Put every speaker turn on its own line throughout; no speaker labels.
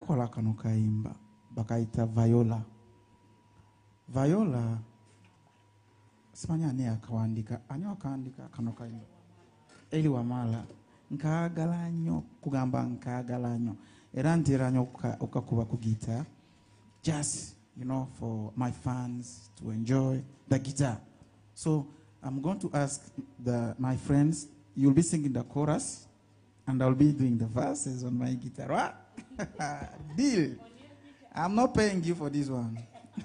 kola kano kaimba bakaita Viola. Viola simanya ani akawandika kano kaimba Eli Wamala nkagala nnyo kugamba nkagala nnyo era ntera nnyo okakuba ku guitar just for my fans to enjoy the guitar. So I'm going to ask my friends, you'll be singing the chorus and I'll be doing the verses on my guitar. What? Deal. I'm not paying you for this one.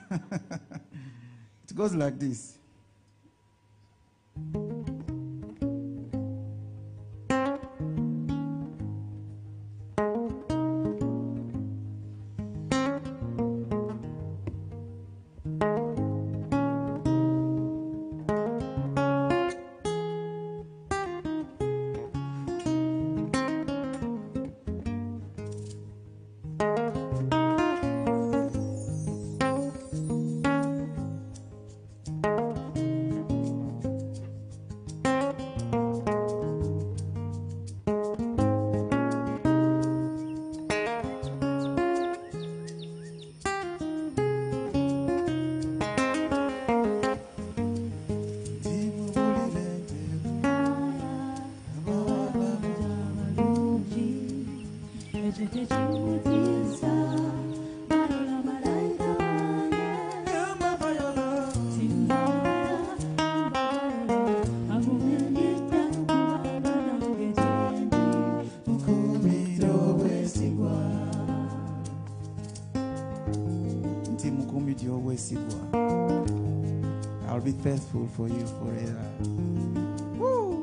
It goes like this. I'll be faithful for you forever. Woo!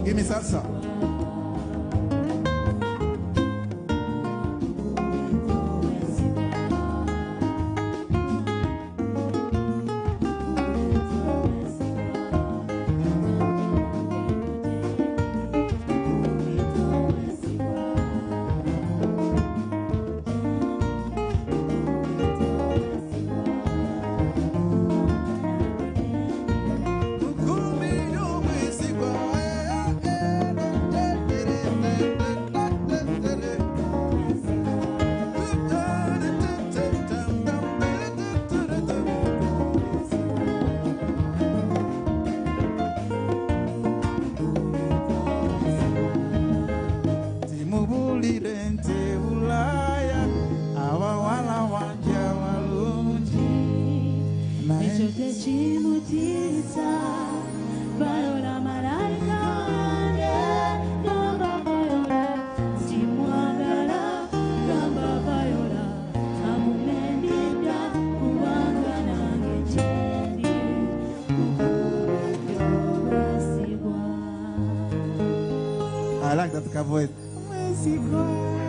Give me salsa. I like that voice.